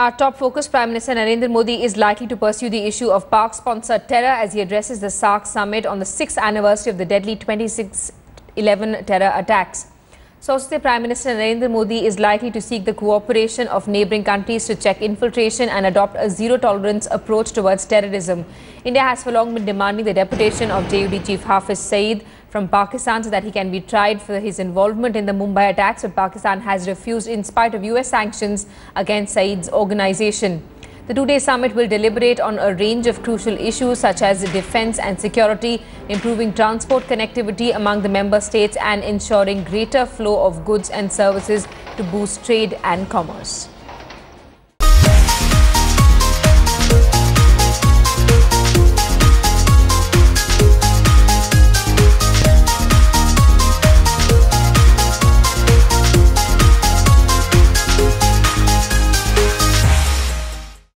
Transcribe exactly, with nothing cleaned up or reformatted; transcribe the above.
Our top focus, Prime Minister Narendra Modi is likely to pursue the issue of Pak-sponsored terror as he addresses the SAARC summit on the sixth anniversary of the deadly twenty-six eleven terror attacks. Sources say Prime Minister Narendra Modi is likely to seek the cooperation of neighbouring countries to check infiltration and adopt a zero-tolerance approach towards terrorism. India has for long been demanding the deportation of J U D Chief Hafiz Saeed from Pakistan so that he can be tried for his involvement in the Mumbai attacks, but Pakistan has refused in spite of U S sanctions against Saeed's organisation. The two-day summit will deliberate on a range of crucial issues such as defence and security, improving transport connectivity among the member states and ensuring greater flow of goods and services to boost trade and commerce.